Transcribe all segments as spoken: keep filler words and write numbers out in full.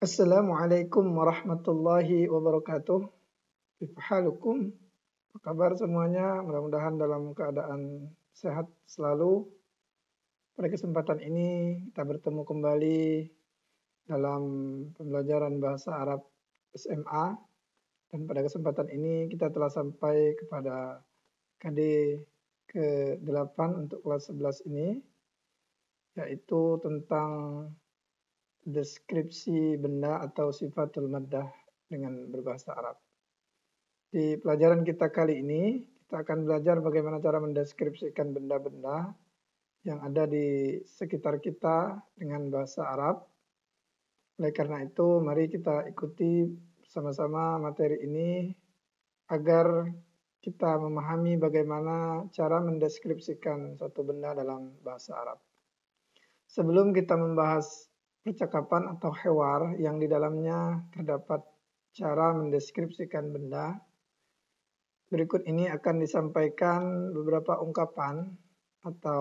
Assalamualaikum warahmatullahi wabarakatuh. Kaifa halukum? Apa kabar semuanya? Mudah-mudahan dalam keadaan sehat selalu. Pada kesempatan ini kita bertemu kembali dalam pembelajaran bahasa Arab S M A. Dan pada kesempatan ini kita telah sampai kepada K D ke delapan untuk kelas sebelas ini, yaitu tentang deskripsi benda atau sifatul maddah dengan berbahasa Arab. Di pelajaran kita kali ini, kita akan belajar bagaimana cara mendeskripsikan benda-benda yang ada di sekitar kita dengan bahasa Arab. Oleh karena itu, mari kita ikuti bersama-sama materi ini agar kita memahami bagaimana cara mendeskripsikan suatu benda dalam bahasa Arab. Sebelum kita membahas percakapan atau hewar yang di dalamnya terdapat cara mendeskripsikan benda, berikut ini akan disampaikan beberapa ungkapan atau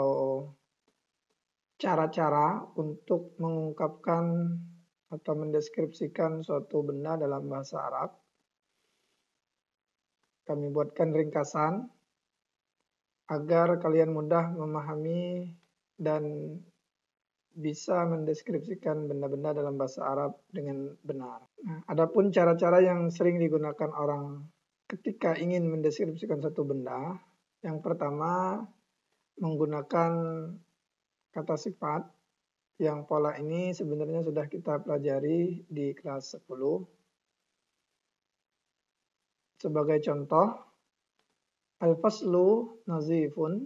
cara-cara untuk mengungkapkan atau mendeskripsikan suatu benda dalam bahasa Arab. Kami buatkan ringkasan agar kalian mudah memahami dan bisa mendeskripsikan benda-benda dalam bahasa Arab dengan benar. Nah, adapun cara-cara yang sering digunakan orang ketika ingin mendeskripsikan satu benda, yang pertama menggunakan kata sifat, yang pola ini sebenarnya sudah kita pelajari di kelas sepuluh. Sebagai contoh, al-faslu nazifun,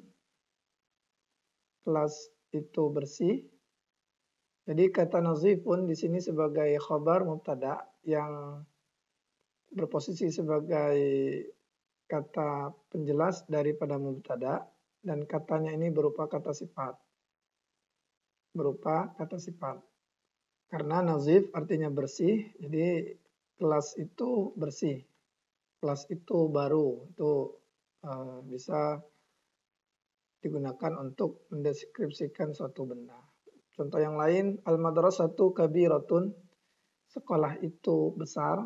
kelas itu bersih. Jadi kata nazifun di sini sebagai khabar mubtada yang berposisi sebagai kata penjelas daripada mubtada, dan katanya ini berupa kata sifat. Berupa kata sifat. Karena nazif artinya bersih, jadi kelas itu bersih. Kelas itu baru, itu uh, bisa digunakan untuk mendeskripsikan suatu benda. Contoh yang lain, al-madrasatu kabiratun, sekolah itu besar.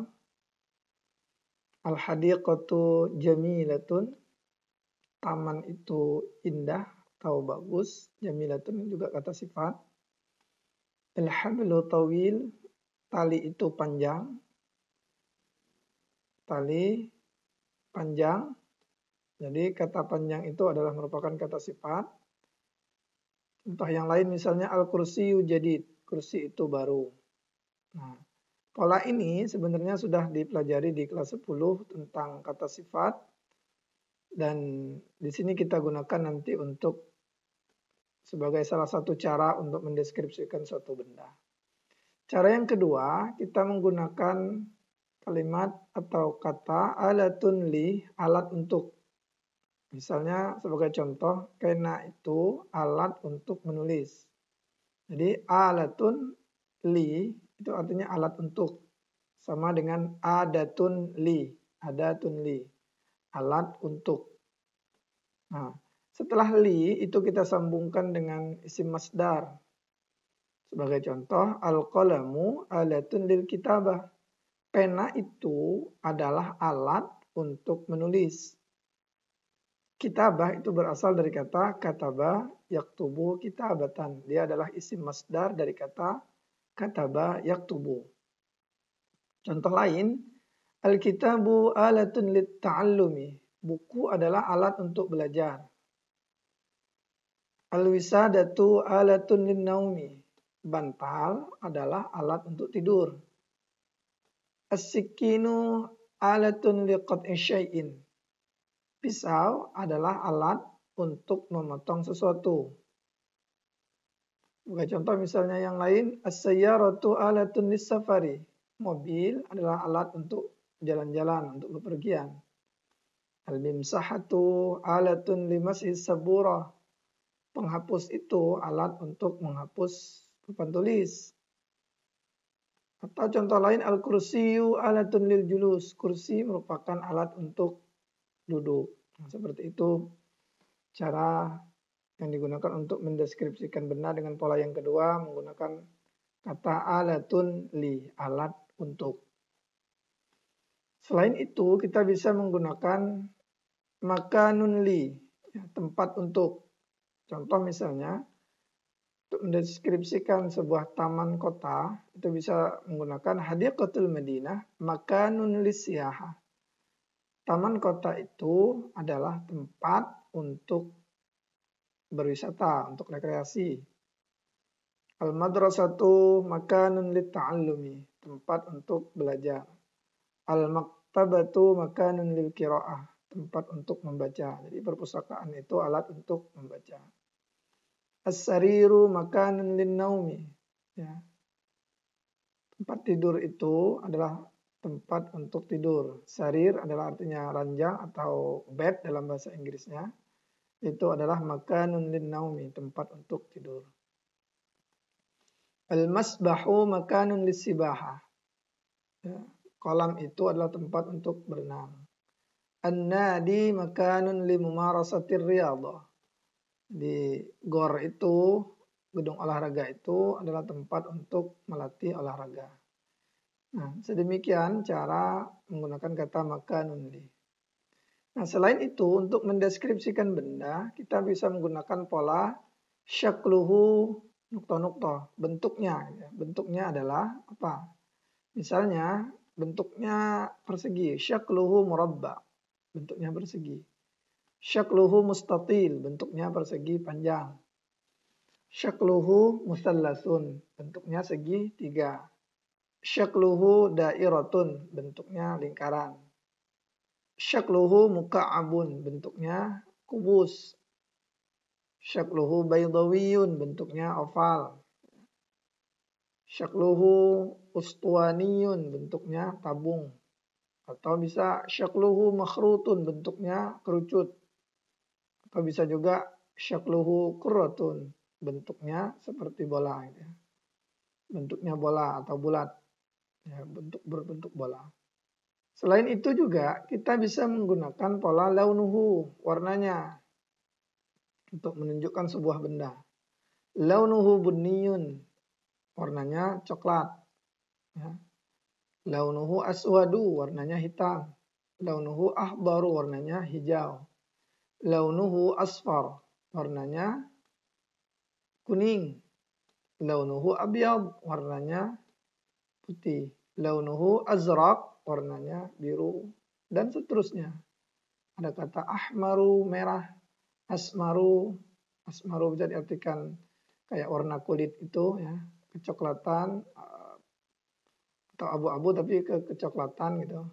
Al-hadiqatu jamilatun, taman itu indah atau bagus. Jamilatun juga kata sifat. Al-hablu tawil, tali itu panjang. Tali panjang. Jadi kata panjang itu adalah merupakan kata sifat. Contoh yang lain misalnya al-kursiyu jadid, kursi itu baru. Nah, pola ini sebenarnya sudah dipelajari di kelas sepuluh tentang kata sifat, dan di sini kita gunakan nanti untuk sebagai salah satu cara untuk mendeskripsikan suatu benda. Cara yang kedua, kita menggunakan kalimat atau kata alatun li, alat untuk. Misalnya sebagai contoh, kena itu alat untuk menulis. Jadi alatun li itu artinya alat untuk. Sama dengan adatun li, adatun li, alat untuk. Nah, setelah li itu kita sambungkan dengan isim masdar. Sebagai contoh, al-qalamu alatun lil kitabah. Pena itu adalah alat untuk menulis. Kitabah itu berasal dari kata kataba yaktubu kitabatan. Dia adalah isim masdar dari kata kataba yaktubu. Contoh lain, al-kitabu alatun lit ta'allumi. Buku adalah alat untuk belajar. Al-wisadatu alatun lin naumi. Bantal adalah alat untuk tidur. As-sikinu alatun liqat'i syai'in. Pisau adalah alat untuk memotong sesuatu. Sebagai contoh misalnya yang lain, as-sayyaratu alatun lis-safari. Mobil adalah alat untuk jalan-jalan, untuk bepergian. Al-mimsahatu alatun limashis sabura. Penghapus itu alat untuk menghapus papan tulis. Atau contoh lain, al-kursiyu alatun lil julus. Kursi merupakan alat untuk duduk. Nah, seperti itu cara yang digunakan untuk mendeskripsikan benda dengan pola yang kedua, menggunakan kata alatun li, alat untuk. Selain itu kita bisa menggunakan makanun li, ya, tempat untuk. Contoh misalnya untuk mendeskripsikan sebuah taman kota itu bisa menggunakan hadiqatul Madinah makanun lisiyahah. Taman kota itu adalah tempat untuk berwisata, untuk rekreasi. Al-madrasatu makanun litta'allumi, tempat untuk belajar. Al-maktabatu makanun lil qiraah, tempat untuk membaca. Jadi perpustakaan itu alat untuk membaca. As-sariru makanun lin naumi, ya. Tempat tidur itu adalah tempat untuk tidur. Sarir adalah artinya ranjang atau bed dalam bahasa Inggrisnya. Itu adalah makanun lin naumi, tempat untuk tidur. Al-masbahu makanun lissibaha. Ya, kolam itu adalah tempat untuk berenang. An-nadi makanun limumarasatir riyadhah. Di gor itu, gedung olahraga itu adalah tempat untuk melatih olahraga. Nah, sedemikian cara menggunakan kata makanun li. Nah, selain itu untuk mendeskripsikan benda, kita bisa menggunakan pola syakluhu nukta-nukta, bentuknya. Bentuknya adalah apa? Misalnya bentuknya persegi, syakluhu murabba, bentuknya persegi. Syakluhu mustatil, bentuknya persegi panjang. Syakluhu musallasun, bentuknya segi tiga. Syakluhu dairatun, bentuknya lingkaran. Syakluhu muka'abun, bentuknya kubus. Syakluhu baydawiyun, bentuknya oval. Syakluhu ustuwaniyun, bentuknya tabung. Atau bisa syakluhu makhrutun, bentuknya kerucut. Atau bisa juga syakluhu kurratun, bentuknya seperti bola. Ya. Bentuknya bola atau bulat. Ya, bentuk berbentuk bola. Selain itu juga kita bisa menggunakan pola launuhu, warnanya. Untuk menunjukkan sebuah benda. Launuhu bunniyun, warnanya coklat. Ya. Launuhu aswadu, warnanya hitam. Launuhu ahbaru, warnanya hijau. Launuhu asfar, warnanya kuning. Launuhu abyad, warnanya putih. Launuhu azraq, warnanya biru. Dan seterusnya. Ada kata ahmaru, merah. Asmaru, asmaru bisa diartikan kayak warna kulit itu, ya, kecoklatan atau abu-abu tapi ke kecoklatan gitu.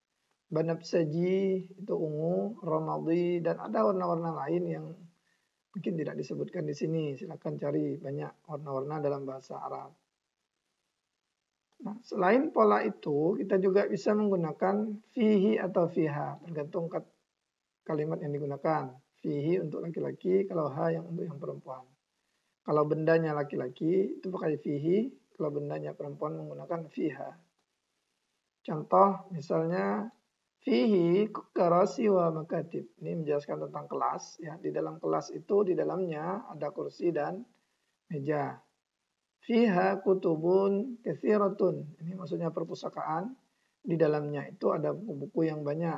Banafsaji itu ungu, ramadi, dan ada warna-warna lain yang mungkin tidak disebutkan di sini. Silakan cari banyak warna-warna dalam bahasa Arab. Nah, selain pola itu, kita juga bisa menggunakan fihi atau fiha, tergantung kalimat yang digunakan. Fihi untuk laki-laki, kalau ha yang untuk yang perempuan. Kalau bendanya laki-laki itu pakai fihi, kalau bendanya perempuan menggunakan fiha. Contoh misalnya fihi karasi wa makatib. Ini menjelaskan tentang kelas, ya. Di dalam kelas itu di dalamnya ada kursi dan meja. Fiha kutubun katsiratun. Ini maksudnya perpustakaan. Di dalamnya itu ada buku-buku yang banyak.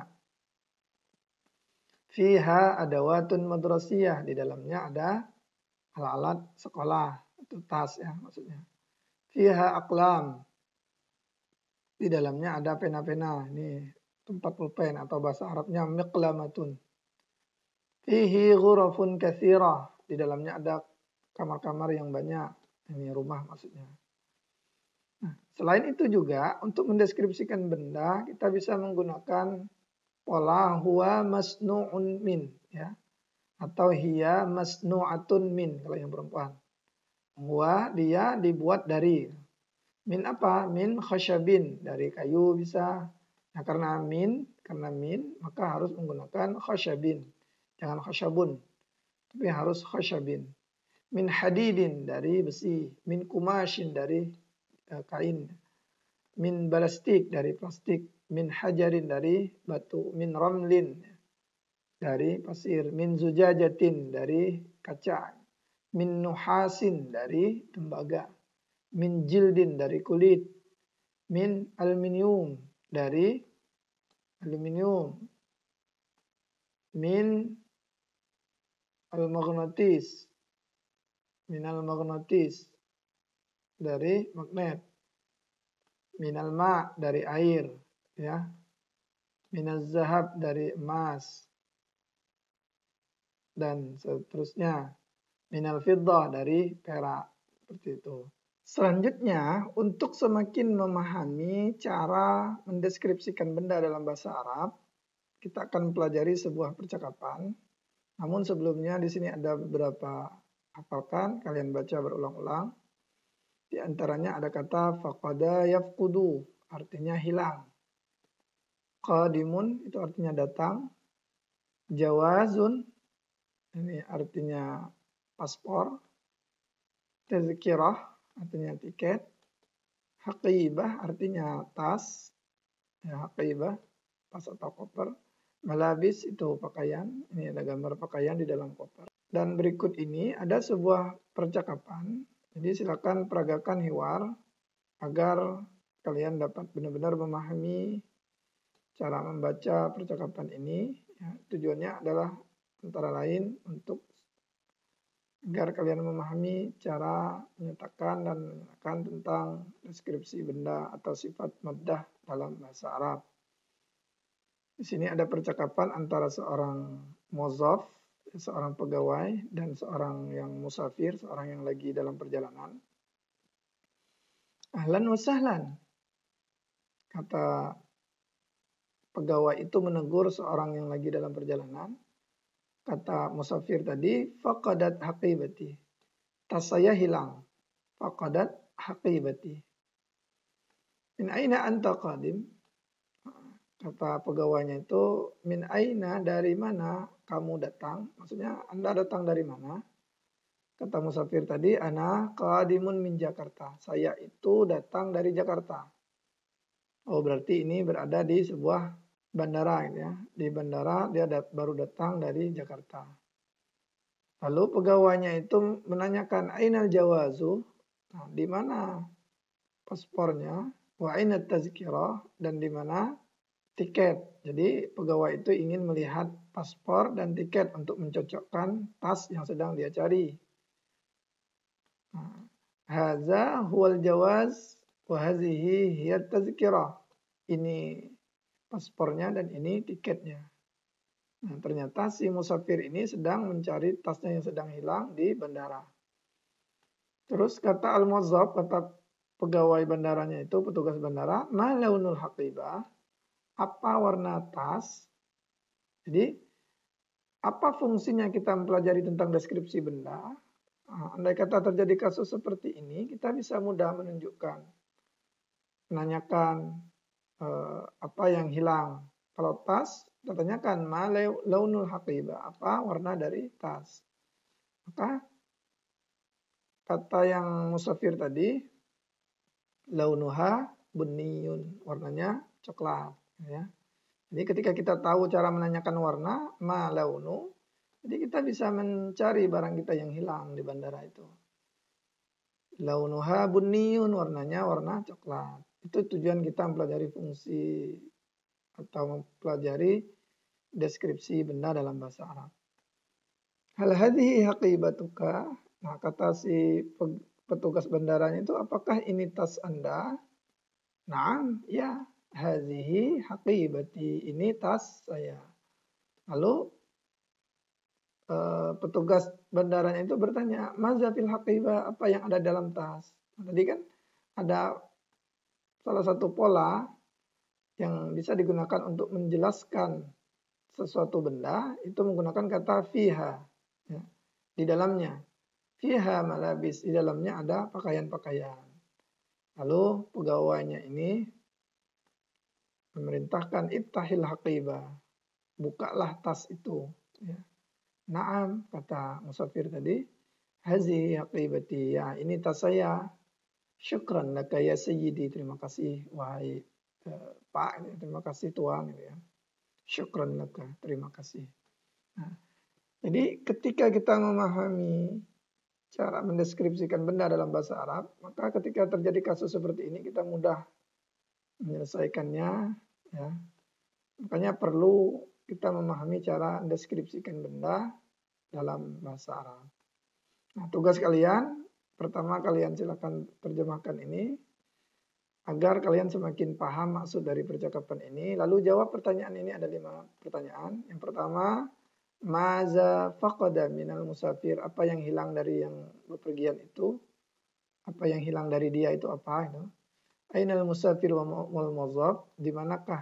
Fiha adawatun madrasiyah, di dalamnya ada alat-alat sekolah, itu tas ya maksudnya. Fiha aqlam, di dalamnya ada pena-pena, ini tempat pulpen atau bahasa Arabnya miqlamatun. Fihi ghurafun katsirah, di dalamnya ada kamar-kamar yang banyak, ini rumah maksudnya. Nah, selain itu juga untuk mendeskripsikan benda kita bisa menggunakan pola huwa masnu'un min, ya, atau hiya masnu'atun min kalau yang perempuan. Huwa dia dibuat dari, min apa? Min khashabin, dari kayu bisa. Nah, karena min, karena min maka harus menggunakan khashabin. Jangan khashabun, tapi harus khashabin. Min hadidin, dari besi. Min kumashin, dari uh, kain. Min balastik, dari plastik. Min hajarin, dari batu. Min ramlin, dari pasir. Min zujajatin, dari kaca. Min nuhasin, dari tembaga. min jildin dari kulit, min aluminium dari aluminium, min al-maghnatis, min al-maghnatis dari magnet, min al-ma dari air, ya, min az-zahab dari emas, dan seterusnya, min al-fiddah dari perak, seperti itu. Selanjutnya, untuk semakin memahami cara mendeskripsikan benda dalam bahasa Arab, kita akan pelajari sebuah percakapan. Namun sebelumnya di sini ada beberapa hafalkan, kalian baca berulang-ulang. Di antaranya ada kata faqada yafqudu, artinya hilang. Qadimun itu artinya datang. Jawazun ini artinya paspor. Tazkirah artinya tiket. Haqibah artinya tas. Ya, haqibah, tas atau koper. Malabis itu pakaian. Ini ada gambar pakaian di dalam koper. Dan berikut ini ada sebuah percakapan. Jadi silakan peragakan hiwar agar kalian dapat benar-benar memahami cara membaca percakapan ini. Ya, tujuannya adalah antara lain untuk agar kalian memahami cara menyatakan dan menyatakan tentang deskripsi benda atau sifat maddah dalam bahasa Arab. Di sini ada percakapan antara seorang muzaf, seorang pegawai, dan seorang yang musafir, seorang yang lagi dalam perjalanan. Ahlan wa sahlan, kata pegawai itu menegur seorang yang lagi dalam perjalanan. Kata musafir tadi, faqadat haqibati, tas saya hilang. Faqadat haqibati. Min aina anta qadim? Kata pegawainya itu, min aina, dari mana kamu datang? Maksudnya Anda datang dari mana? Kata musafir tadi, ana qadimun min Jakarta. Saya itu datang dari Jakarta. Oh, berarti ini berada di sebuah bandara, ya. Di bandara dia dat baru datang dari Jakarta. Lalu pegawainya itu menanyakan ainal jawazu, nah, di mana paspornya, wa aina tazkirah, dan di mana tiket. Jadi pegawai itu ingin melihat paspor dan tiket untuk mencocokkan tas yang sedang dia cari. Nah, hadza huwal jawaz wa hazihi hiya tazkirah. Ini paspornya dan ini tiketnya. Nah, ternyata si musafir ini sedang mencari tasnya yang sedang hilang di bandara. Terus kata al-muwazzaf, kata pegawai bandaranya itu, petugas bandara, ma launul haqibah, apa warna tas? Jadi, apa fungsinya kita mempelajari tentang deskripsi benda? Nah, andai kata terjadi kasus seperti ini, kita bisa mudah menunjukkan, menanyakan eh, apa yang hilang. Kalau tas, kita tanyakan ma launul haqibah, apa warna dari tas. Maka kata yang musafir tadi, launuha buniyun, warnanya coklat. Ya. Jadi ketika kita tahu cara menanyakan warna, ma launu, jadi kita bisa mencari barang kita yang hilang di bandara itu. Launuha buniyun, warnanya warna coklat. Itu tujuan kita mempelajari fungsi atau mempelajari deskripsi benda dalam bahasa Arab. Hal hadhihi haqibatuka, nah kata si petugas bandaranya itu, apakah ini tas Anda? Naam, ya, hadhihi haqibati, ini tas saya. Lalu petugas bandaranya itu bertanya, maza fil haqibah, apa yang ada dalam tas? Nah, tadi kan ada salah satu pola yang bisa digunakan untuk menjelaskan sesuatu benda, itu menggunakan kata fiha, ya, di dalamnya. Fiha malabis, di dalamnya ada pakaian-pakaian. Lalu pegawainya ini memerintahkan iftahil haqibah, bukalah tas itu. Ya. Naam, kata musafir tadi, hazi haqibati, ya ini tas saya. Syukran laka ya sayyidi, terima kasih wahai uh, Pak, terima kasih Tuan, gitu ya. Syukran laka, terima kasih. Nah, jadi ketika kita memahami cara mendeskripsikan benda dalam bahasa Arab, maka ketika terjadi kasus seperti ini kita mudah menyelesaikannya, ya. Makanya perlu kita memahami cara mendeskripsikan benda dalam bahasa Arab. Nah, tugas kalian, pertama kalian silakan terjemahkan ini agar kalian semakin paham maksud dari percakapan ini. Lalu jawab pertanyaan ini, ada lima pertanyaan. Yang pertama, maza faqada minal musafir, apa yang hilang dari yang bepergian itu? Apa yang hilang dari dia itu apa? Itu. Ainal musafir wal mudzaf, di manakah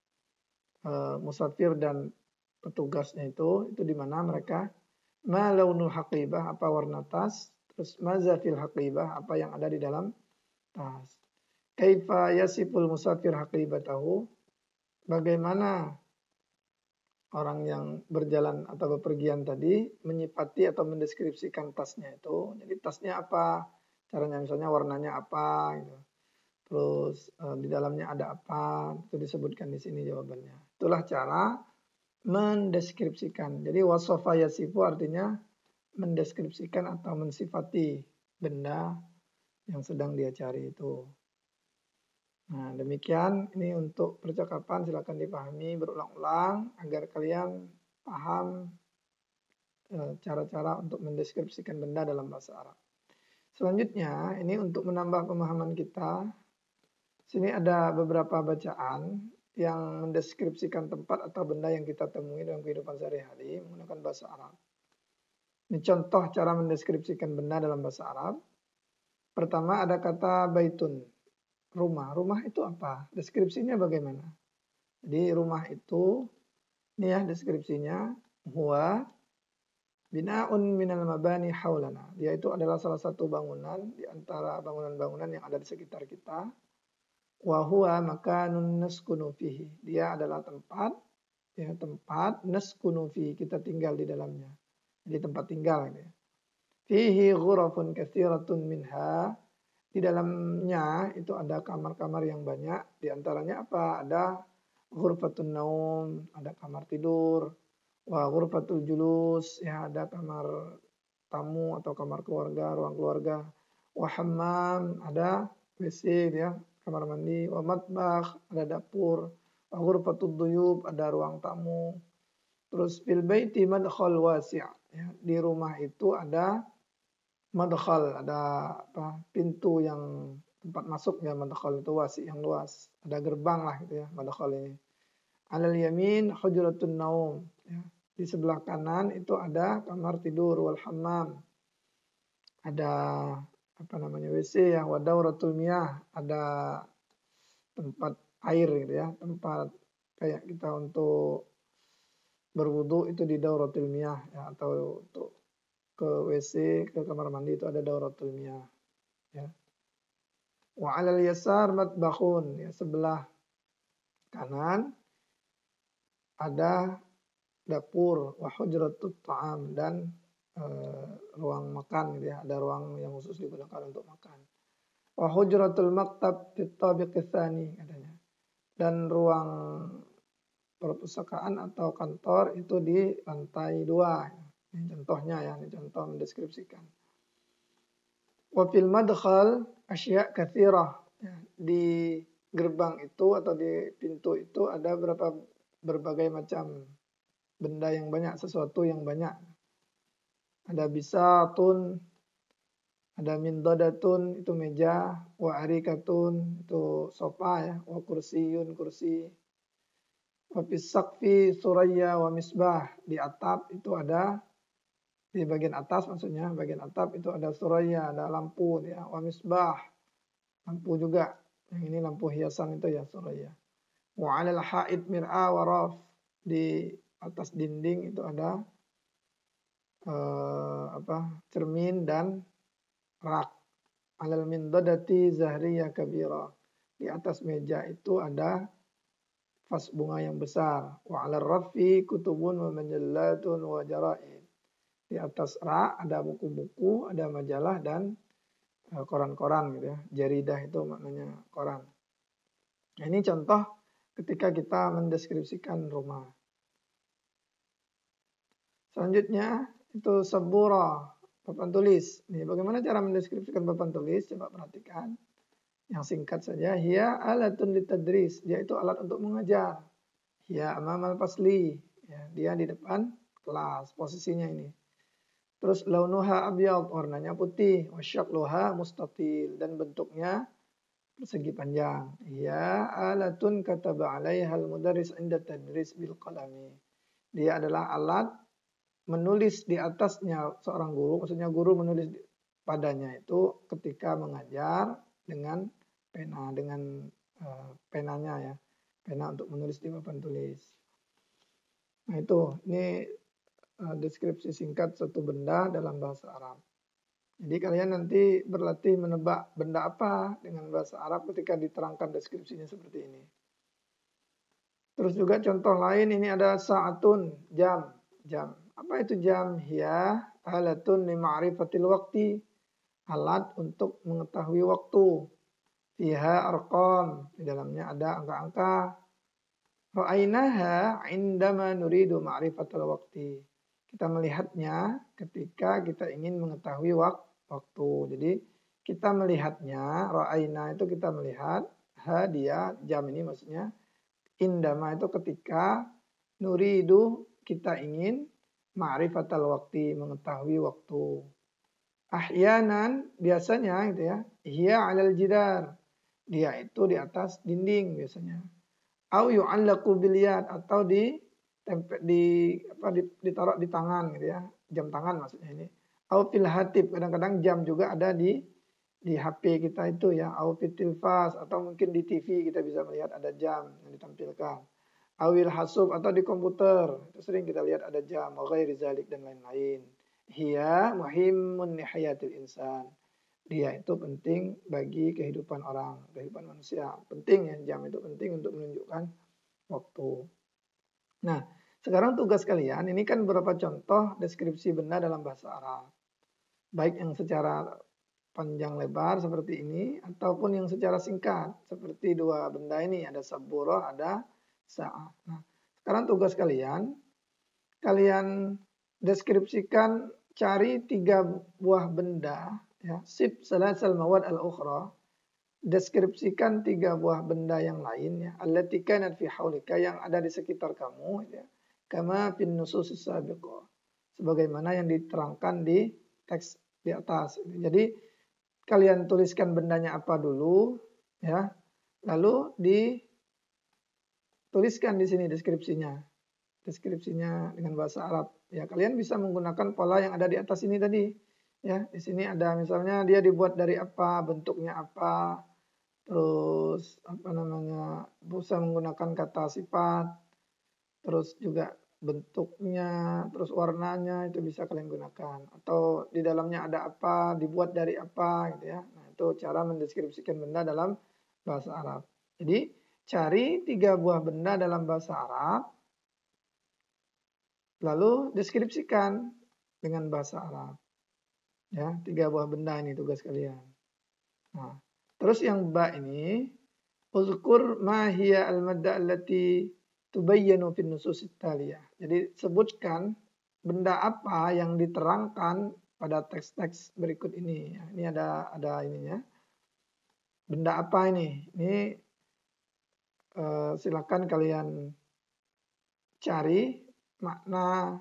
uh, musafir dan petugasnya itu? Itu di mana mereka? Ma launul haqibah, apa warna tas? Terus maza fil haqibah, apa yang ada di dalam tas? Kaifa yasiful musafir haqibatahu, bagaimana orang yang berjalan atau bepergian tadi menyifati atau mendeskripsikan tasnya itu. Jadi tasnya apa? Caranya misalnya warnanya apa gitu. Terus eh, di dalamnya ada apa? Itu disebutkan di sini jawabannya. Itulah cara mendeskripsikan. Jadi wasofa yasifu artinya mendeskripsikan atau mensifati benda yang sedang dia cari itu. Nah, demikian ini untuk percakapan, silakan dipahami berulang-ulang agar kalian paham cara-cara untuk mendeskripsikan benda dalam bahasa Arab. Selanjutnya, ini untuk menambah pemahaman kita, sini ada beberapa bacaan yang mendeskripsikan tempat atau benda yang kita temui dalam kehidupan sehari-hari menggunakan bahasa Arab. Ini contoh cara mendeskripsikan benda dalam bahasa Arab. Pertama ada kata baitun, rumah. Rumah itu apa? Deskripsinya bagaimana? Jadi rumah itu, ini ya deskripsinya, huwa bina'un minal mabani haulana. Dia itu adalah salah satu bangunan di antara bangunan-bangunan yang ada di sekitar kita. Wa huwa makanun naskunu fihi. Dia adalah tempat, ya tempat naskunu fihi, kita tinggal di dalamnya. Jadi tempat tinggal gitu ya. Fihi ghurafun katsiratun minha. Di dalamnya itu ada kamar-kamar yang banyak. Di antaranya apa? Ada ghurfatun naum, ada kamar tidur. Wa ghurfatul julus, ya ada kamar tamu atau kamar keluarga, ruang keluarga. Wa hammam, ada W C ya, kamar mandi. Wa matbakh, ada dapur. Wa ghurfatud duyub, ada ruang tamu. Terus fil baiti madkhal wasi', ya, di rumah itu ada madkhal, ada apa? Pintu yang tempat masuknya, madkhal itu wasi' yang luas. Ada gerbang lah gitu ya, madkhal ini. Alal yamin hujratun naum, ya. Di sebelah kanan itu ada kamar tidur, wal hammam. Ada apa namanya W C ya, wa dauratul miyah, ada tempat air gitu ya, tempat kayak kita untuk berwudu itu di dauratul miyah ya, atau untuk ke W C, ke kamar mandi itu ada dauratul miyah ya. Wa alal yasar matbakhun, ya sebelah kanan ada dapur, wa hujratut ta'am, dan e, ruang makan gitu ya, ada ruang yang khusus digunakan untuk makan. Wa hujratul maktab fit tabiq tsani katanya. Dan ruang perpustakaan atau kantor itu di lantai dua. Ini contohnya ya, ini contoh mendeskripsikan. Wa fil madkhal asya' katsirah. Ya, di gerbang itu atau di pintu itu ada berapa berbagai macam benda yang banyak, sesuatu yang banyak. Ada bisatun, ada mindadatun, itu meja, wa arikatun, itu sofa ya, wa kursiyun, kursi. Wa fis saqfi suraya wa misbah, di atap itu ada, di bagian atas maksudnya, bagian atap itu ada suraya, ada lampu ya, wa misbah, lampu juga. Yang ini lampu hiasan itu ya, suraya. Wa 'alal ha'id mir'a wa raf, di atas dinding itu ada eh, apa cermin dan rak. Alal mindadati zahriyah kabira, di atas meja itu ada vas bunga yang besar. Wa 'alal rafi kutubun wa majallatun wa jara'id, di atas rak ada buku-buku, ada majalah dan eh, koran-koran gitu ya. Jaridah itu maknanya koran. Nah, ini contoh ketika kita mendeskripsikan rumah. Selanjutnya itu sabura. papan tulis. Nih, bagaimana cara mendeskripsikan papan tulis? Coba perhatikan. Yang singkat saja, hiya alatun litadris. Dia itu alat untuk mengajar. Hiya amamal fasli. Ya, dia di depan kelas, posisinya ini. Terus launuha abyad, warnanya putih. Wasyakluha mustatil, dan bentuknya persegi panjang. Hiya alatun kataba alaiha al-mudarris inda tadris bil qalami. Dia adalah alat menulis di atasnya seorang guru, maksudnya guru menulis padanya itu ketika mengajar dengan pena, dengan uh, penanya ya, pena untuk menulis di papan tulis. Nah itu, ini uh, deskripsi singkat satu benda dalam bahasa Arab. Jadi kalian nanti berlatih menebak benda apa dengan bahasa Arab ketika diterangkan deskripsinya seperti ini. Terus juga contoh lain, ini ada sa'atun, jam, jam. Apa itu jam? Hiya alatun li ma'rifatil waqti. Alat untuk mengetahui waktu. Fiha arqam, di dalamnya ada angka-angka. Ra'ainaha indama nuridu ma'rifatal waqti. Kita melihatnya ketika kita ingin mengetahui wak waktu. Jadi kita melihatnya, ra'aina itu kita melihat, ha dia, jam ini maksudnya, indama itu ketika, nuridu kita ingin, ma'rifatal waqti, mengetahui waktu. Ahyanan biasanya gitu ya, hiya 'alal jidar. Dia itu di atas dinding biasanya. Au yu'allaqu bil yad, atau di tempe, di apa di, ditaruh di tangan gitu ya, jam tangan maksudnya ini. Au fil hatib, kadang-kadang jam juga ada di di H P kita itu ya, au fil tilfas, atau mungkin di T V kita bisa melihat ada jam yang ditampilkan. Awil hasub, atau di komputer, itu sering kita lihat ada jam, wa ghairi zalik, dan lain-lain. Hiya muhimmun li hayatil insan. Dia itu penting bagi kehidupan orang, kehidupan manusia. Penting ya, jam itu penting untuk menunjukkan waktu. Nah, sekarang tugas kalian, ini kan beberapa contoh deskripsi benda dalam bahasa Arab. Baik yang secara panjang lebar seperti ini, ataupun yang secara singkat, seperti dua benda ini, ada saburah, ada sa'ah. Nah, sekarang tugas kalian, kalian deskripsikan, cari tiga buah benda, ya, sib salasal mawad al-ukhra, deskripsikan tiga buah benda yang lain, ya, allati kanat fi haulika, yang ada di sekitar kamu, ya, kama fin nususis sabiqah, sebagaimana yang diterangkan di teks di atas. Jadi kalian tuliskan bendanya apa dulu, ya, lalu dituliskan di sini deskripsinya, deskripsinya dengan bahasa Arab. Ya, kalian bisa menggunakan pola yang ada di atas ini tadi. Ya, di sini ada misalnya dia dibuat dari apa, bentuknya apa, terus apa namanya, bisa menggunakan kata sifat, terus juga bentuknya, terus warnanya itu bisa kalian gunakan. Atau di dalamnya ada apa, dibuat dari apa gitu ya. Nah, itu cara mendeskripsikan benda dalam bahasa Arab. Jadi cari tiga buah benda dalam bahasa Arab, lalu deskripsikan dengan bahasa Arab. Ya, tiga buah benda ini tugas kalian. Nah, terus yang ba ini, uzkur ma hiya al-madda allati tubayyanu fi nusus taliyah. Jadi sebutkan benda apa yang diterangkan pada teks-teks berikut ini. Ini ada ada ininya. Benda apa ini? Ini uh, silakan kalian cari makna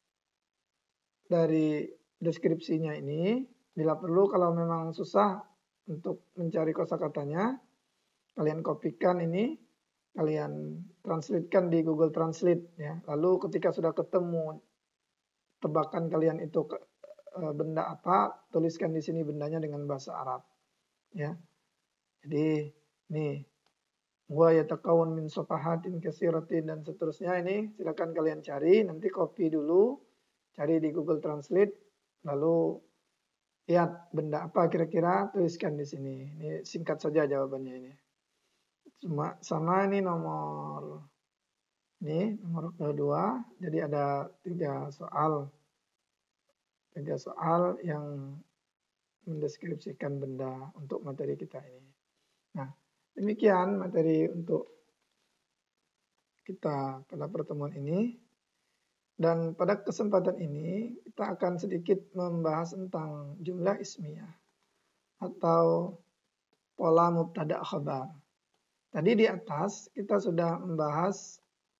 dari deskripsinya ini. Bila perlu, kalau memang susah untuk mencari kosakatanya, kalian kopikan ini, kalian translatekan di Google Translate ya. Lalu ketika sudah ketemu tebakan kalian itu ke, e, benda apa, tuliskan di sini bendanya dengan bahasa Arab ya. Jadi nih, wa yatakawun min safahatin katsiratin dan seterusnya, ini silakan kalian cari, nanti copy dulu, cari di Google Translate, lalu lihat benda apa kira-kira, tuliskan di sini. Ini singkat saja jawabannya ini. Cuma sama ini nomor ini nomor kedua. Jadi ada tiga soal, tiga soal yang mendeskripsikan benda untuk materi kita ini. Nah, demikian materi untuk kita pada pertemuan ini. Dan pada kesempatan ini kita akan sedikit membahas tentang jumlah ismiyah atau pola mubtada khabar. Tadi di atas kita sudah membahas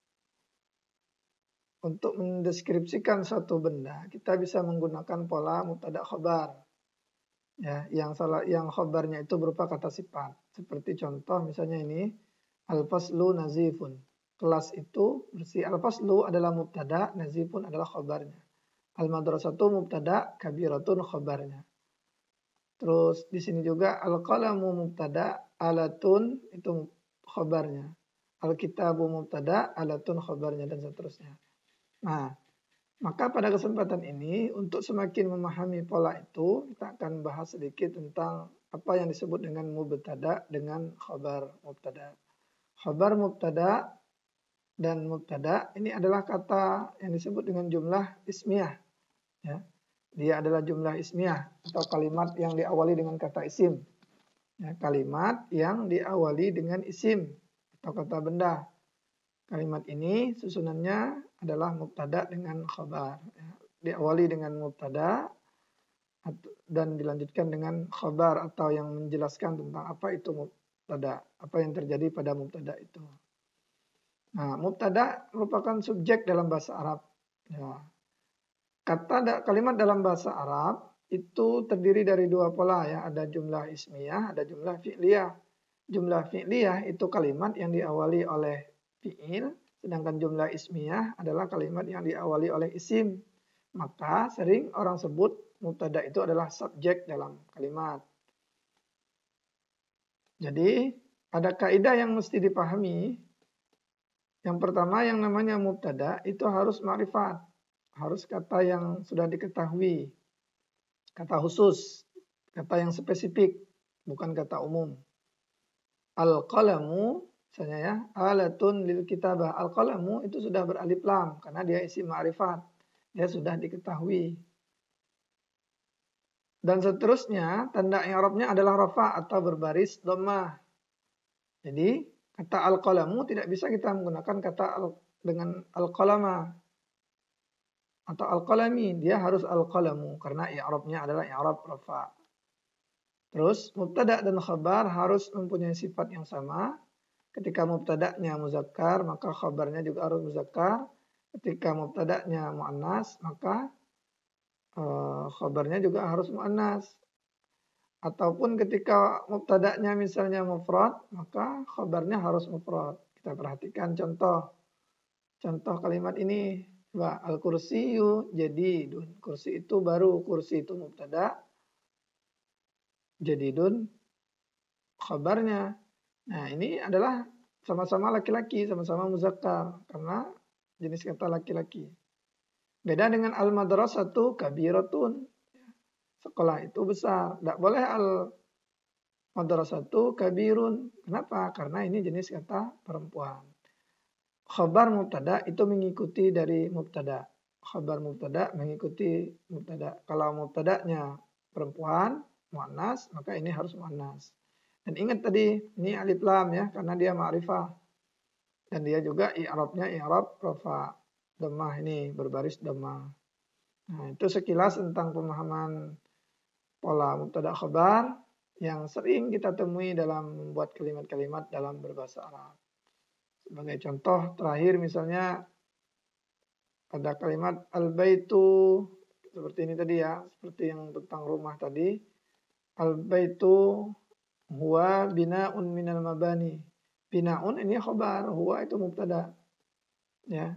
untuk mendeskripsikan suatu benda, kita bisa menggunakan pola mubtada khabar. Ya, yang salah yang khabarnya itu berupa kata sifat. Seperti contoh misalnya ini al-faslu nazifun. Kelas itu bersih. Al-faslu adalah mubtada, nazifun adalah khabarnya. Al-madrasatu mubtada, kabiratun khabarnya. Terus di sini juga al-qalamu mubtada, alatun itu khabarnya. Al-kitabu mubtada, alatun khabarnya dan seterusnya. Nah, maka pada kesempatan ini untuk semakin memahami pola itu kita akan bahas sedikit tentang apa yang disebut dengan mubtada dengan khabar mubtada. Khabar mubtada dan mubtada ini adalah kata yang disebut dengan jumlah ismiyah. Ya. Dia adalah jumlah ismiyah atau kalimat yang diawali dengan kata isim. Ya, kalimat yang diawali dengan isim atau kata benda. Kalimat ini susunannya adalah mubtada dengan khabar. Ya. Diawali dengan mubtada dan dilanjutkan dengan khabar atau yang menjelaskan tentang apa itu mubtada, apa yang terjadi pada mubtada itu. Nah, mubtada merupakan subjek dalam bahasa Arab. Ya. Kata kalimat dalam bahasa Arab itu terdiri dari dua pola ya, ada jumlah ismiyah, ada jumlah fi'liyah. Jumlah fi'liyah itu kalimat yang diawali oleh fi'il, sedangkan jumlah ismiyah adalah kalimat yang diawali oleh isim. Maka sering orang sebut mubtada itu adalah subjek dalam kalimat. Jadi ada kaidah yang mesti dipahami. Yang pertama yang namanya mubtada itu harus ma'rifat. Harus kata yang sudah diketahui. Kata khusus. Kata yang spesifik. Bukan kata umum. Al-qalamu. Misalnya ya. Alatun lil kitabah. Al-qalamu itu sudah beralif lam. Karena dia isi ma'rifat. Dia sudah diketahui. Dan seterusnya. Tanda i'rabnya adalah rafa atau berbaris dhammah. Jadi kata al-qalamu tidak bisa kita menggunakan kata al, dengan al-qalama atau al-qalami. Dia harus al-qalamu karena i'rabnya adalah i'rab rafa. Terus mubtada dan khabar harus mempunyai sifat yang sama. Ketika mubtada'nya muzakkar maka khabarnya juga harus muzakkar. Ketika mubtada'nya muannas maka uh, khabarnya juga harus muannas. Ataupun ketika mubtada'nya misalnya mufrad, maka khabarnya harus mufrad. Kita perhatikan contoh. Contoh kalimat ini. Coba, al-kursiyu jadidun. Kursi itu baru. Kursi itu mubtada. Jadidun khabarnya. Nah ini adalah sama-sama laki-laki, sama-sama muzakkar. Karena jenis kata laki-laki. Beda dengan al-madrasatu kabiratun. Sekolah itu besar. Tidak boleh al-madrasatu kabirun. Kenapa? Karena ini jenis kata perempuan. Khabar mubtada itu mengikuti dari mubtada. Khabar mubtada mengikuti mubtada. Kalau mubtadanya perempuan, muannas, maka ini harus muannas. Dan ingat tadi, ini alif lam ya, karena dia ma'rifah. Dan dia juga i'rabnya i'rab rafa. Dhammah ini, berbaris dhammah. Nah, itu sekilas tentang pemahaman pola mubtada khabar yang sering kita temui dalam membuat kalimat-kalimat dalam berbahasa Arab. Sebagai contoh terakhir misalnya ada kalimat al-baitu seperti ini tadi ya, seperti yang tentang rumah tadi. Al-baitu huwa bina'un minal mabani. Bina'un ini khabar, huwa itu mubtada. Ya.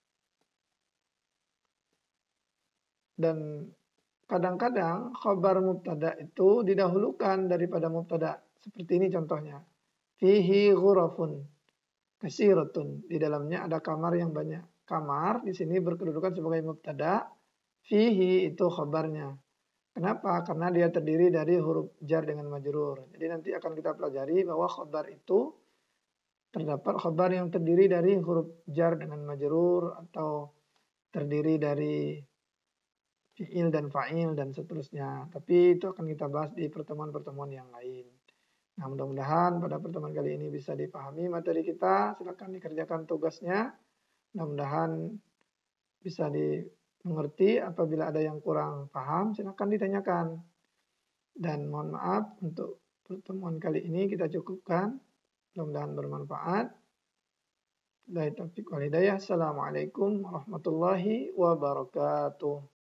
Dan kadang-kadang khabar mubtada itu didahulukan daripada mubtada. Seperti ini contohnya. Fihi ghurafun kasiratun. Di dalamnya ada kamar yang banyak. Kamar di sini berkedudukan sebagai mubtada. Fihi itu khabarnya. Kenapa? Karena dia terdiri dari huruf jar dengan majrur. Jadi nanti akan kita pelajari bahwa khabar itu terdapat khabar yang terdiri dari huruf jar dengan majrur atau terdiri dari fi'il dan fa'il dan seterusnya. Tapi itu akan kita bahas di pertemuan-pertemuan yang lain. Nah, mudah-mudahan pada pertemuan kali ini bisa dipahami materi kita. Silakan dikerjakan tugasnya. Mudah-mudahan bisa dimengerti. Apabila ada yang kurang paham, silakan ditanyakan. Dan mohon maaf untuk pertemuan kali ini kita cukupkan. Mudah-mudahan bermanfaat. Assalamualaikum warahmatullahi wabarakatuh.